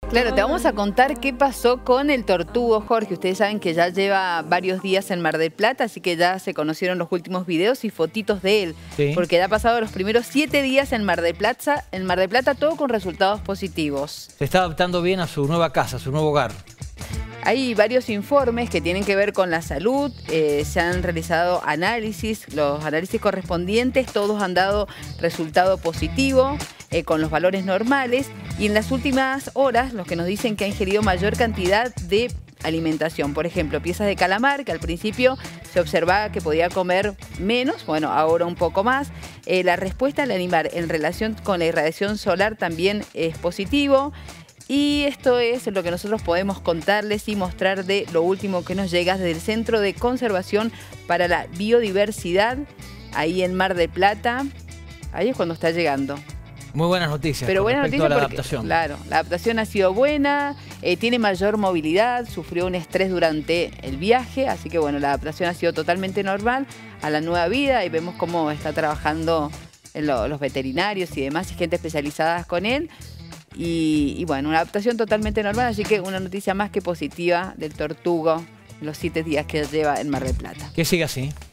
Claro, te vamos a contar qué pasó con el tortugo, Jorge. Ustedes saben que ya lleva varios días en Mar del Plata, así que ya se conocieron los últimos videos y fotitos de él. Sí. Porque ya ha pasado los primeros 7 días en Mar del Plata, todo con resultados positivos. Se está adaptando bien a su nueva casa, a su nuevo hogar. Hay varios informes que tienen que ver con la salud, se han realizado análisis, los análisis correspondientes, todos han dado resultado positivo, con los valores normales, y en las últimas horas los que nos dicen que ha ingerido mayor cantidad de alimentación. Por ejemplo, piezas de calamar, que al principio se observaba que podía comer menos, bueno, ahora un poco más. La respuesta al animal en relación con la irradiación solar también es positivo. Y esto es lo que nosotros podemos contarles y mostrar de lo último que nos llega desde el Centro de Conservación para la Biodiversidad, ahí en Mar del Plata. Ahí es cuando está llegando. Muy buenas noticias. Pero buena noticia a la porque, adaptación. claro, la adaptación ha sido buena, tiene mayor movilidad, sufrió un estrés durante el viaje, así que bueno, la adaptación ha sido totalmente normal a la nueva vida y vemos cómo está trabajando los veterinarios y demás y gente especializada con él. Y bueno, una adaptación totalmente normal, así que una noticia más que positiva del tortugo en los 7 días que lleva en Mar del Plata. Que siga así.